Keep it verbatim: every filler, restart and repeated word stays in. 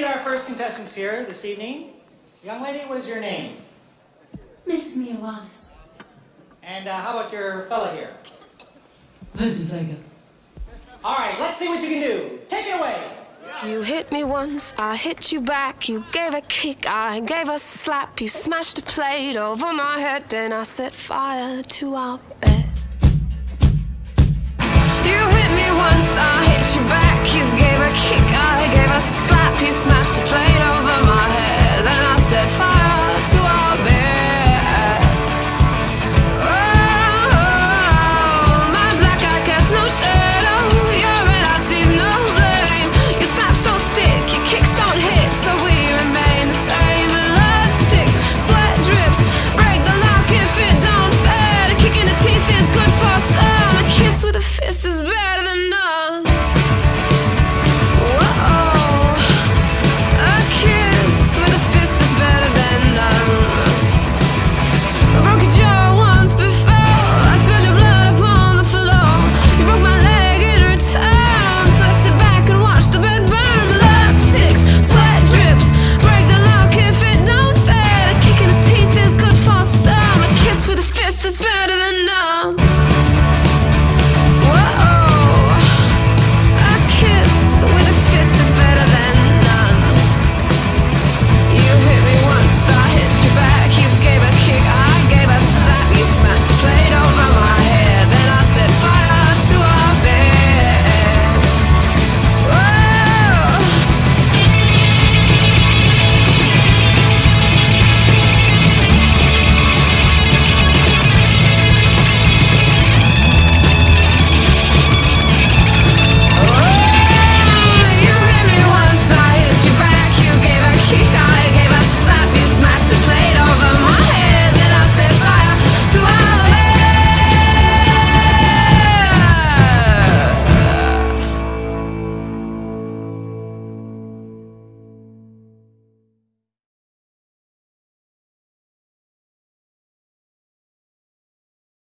meet our first contestants here this evening. Young lady, what is your name? Missus Miowanis. And uh, how about your fella here? Vincent Vega. All right, let's see what you can do. Take it away. You hit me once, I hit you back. You gave a kick, I gave a slap. You smashed a plate over my head, then I set fire to our bed. You hit me once, I hit you back. You gave a kick, I gave a slap. You smashed a plate over my head, then I set fire to our bed. Oh, my black eye casts no shadow. Your red eye sees no blame. Your slaps don't stick, your kicks don't hit, so we remain the same. Blood sticks, sweat drips, break the lock if it don't fit. A kick in the teeth is good for some. A kiss with a fist is better than none. Whoa, a kiss with a fist is better than none. I broke your jaw once before. I spilled your blood upon the floor. You broke my leg in return, so let's sit back and watch the bed burn. Blood sticks, sweat drips, break the lock if it don't fit. A kick in the teeth is good for some. A kiss with a fist is better than none.